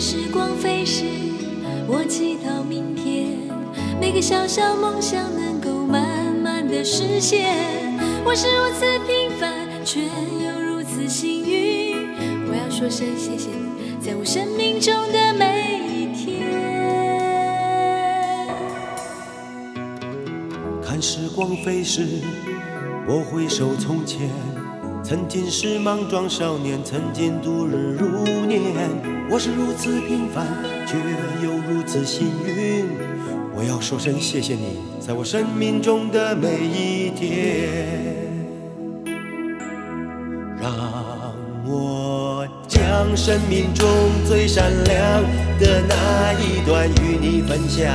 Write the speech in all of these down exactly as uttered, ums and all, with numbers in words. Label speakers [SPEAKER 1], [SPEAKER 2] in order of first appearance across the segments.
[SPEAKER 1] 时光飞逝，我祈祷明天，每个小小梦想能够慢慢的实现。我是如此平凡，却又如此幸运。我要说声谢谢你，在我生命中的每一天。
[SPEAKER 2] 看时光飞逝，我回首从前，曾经是莽撞少年，曾经度日如年。我是如此平凡，却又如此幸运。我要说声谢谢你，在我生命中的每一天。让我将生命中最闪亮的那一段与你分享，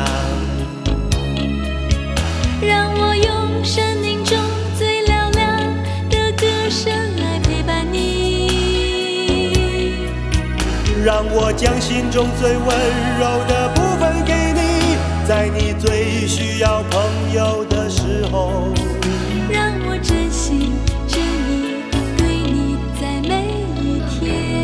[SPEAKER 1] 让我用生命中最嘹亮的歌声来陪伴你，
[SPEAKER 2] 让我将心中最温柔的部分给你，在你最需要朋友的时候，
[SPEAKER 1] 让我真心真意对你在每一天。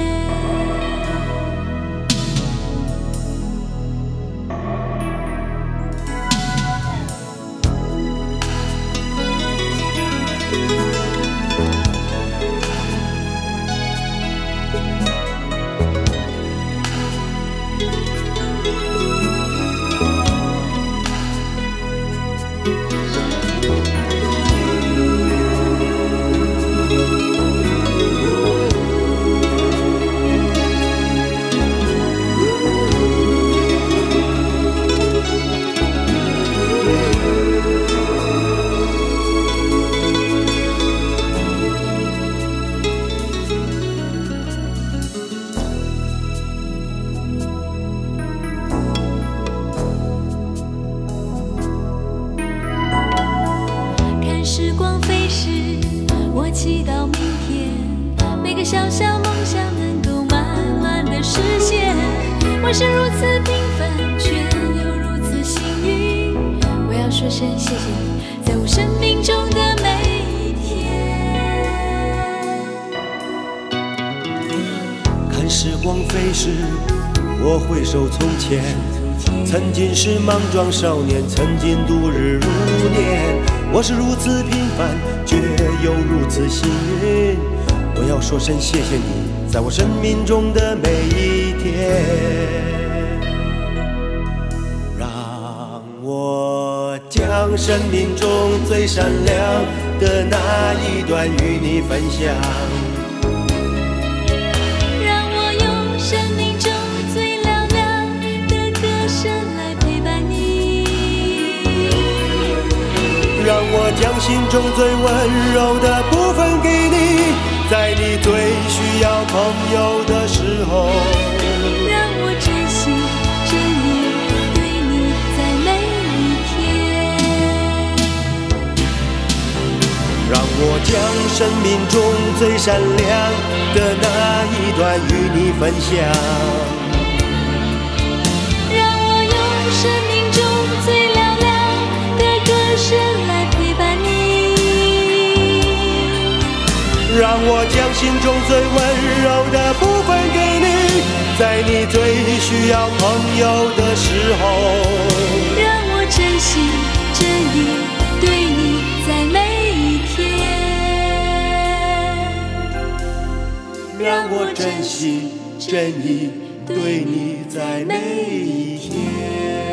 [SPEAKER 1] 时光飞逝，我祈祷明天，每个小小梦想能够慢慢的实现。我是如此平凡，却又如此幸运。我要说声谢谢你，在我生命中的每一天。
[SPEAKER 2] 看时光飞逝，我回首从前，曾经是莽撞少年，曾经度日如年。我是如此平凡，却又如此幸运。我要说声谢谢你，在我生命中的每一天。让我将生命中最闪亮的那一段与你分享，
[SPEAKER 1] 让我用生命中最嘹亮的歌声来陪伴你，
[SPEAKER 2] 让我将心中最温柔的部分给你，在你最需要朋友的时候，
[SPEAKER 1] 让我真心真意对你在每一天。
[SPEAKER 2] 让我将生命中最闪亮的那一段与你分享，
[SPEAKER 1] 让我用生命中最嘹亮的歌声来陪伴你，
[SPEAKER 2] 让我将心中最温柔的部分给你，在你最需要朋友的时候，
[SPEAKER 1] 让我真心真意对你在每一天，
[SPEAKER 2] 让我真心真意对你在每一天。